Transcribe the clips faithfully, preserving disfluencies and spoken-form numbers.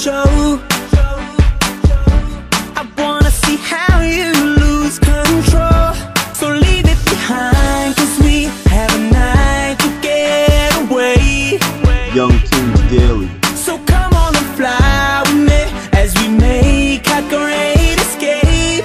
show. I wanna see how you lose control. So leave it behind, cause we have a night to get away. Young Tunes Daily. So come on and fly with me as we make our great escape.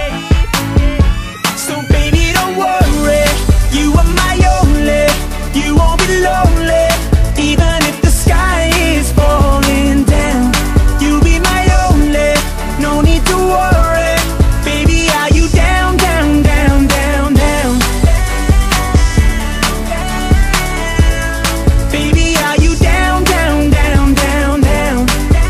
So baby, don't worry, you are my only. You won't be lonely, even if the sky is falling down. You'll be my only, no need to worry. Baby, are you down, down, down, down, down? Baby, are you down, down, down, down, down?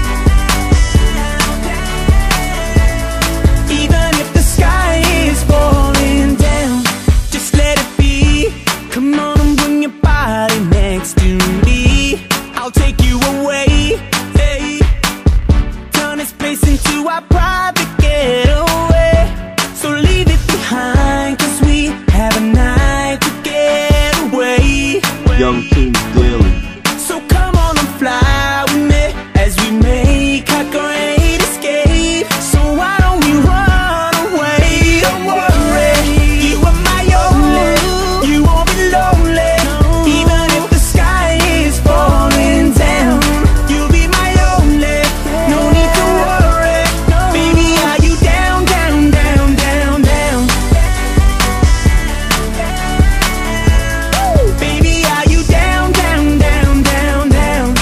Even if the sky is falling down, just let it be. Come on and bring your body next to me. I'll take you away, hey. Turn this place into our private getaway. So leave it behind, cause we have a night to get away. Young Tunes Daily. So come on and fly with me as we make our great escape. So why don't we run away? Don't worry, you are my only. You won't be lonely, even if the sky is falling down. You'll be my only, no need to worry. Baby, are you down, down, down, down, down? Baby, are you down, down, down, down, down?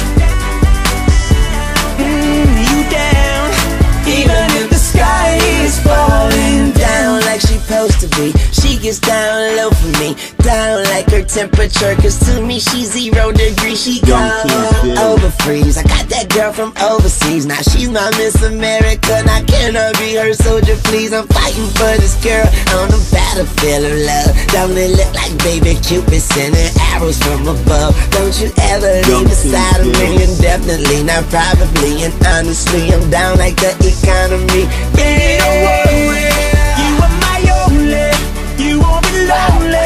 Mm, you down, even if the sky is falling down like she supposed to be. She gets down low for me, down like her temperature, cause to me she's zero degrees. She Young go Tunes Daily. over freeze. I got that girl from overseas, now she's my Miss America. Now can I be her soldier, please? I'm fighting for this girl on the battlefield of love. Don't it look like baby Cupid sending arrows from above? Don't you ever Young leave the Tunes side of me, Daily. indefinitely, not probably, and honestly, I'm down like the economy. Baby, don't worry, you are my only. You won't be lonely,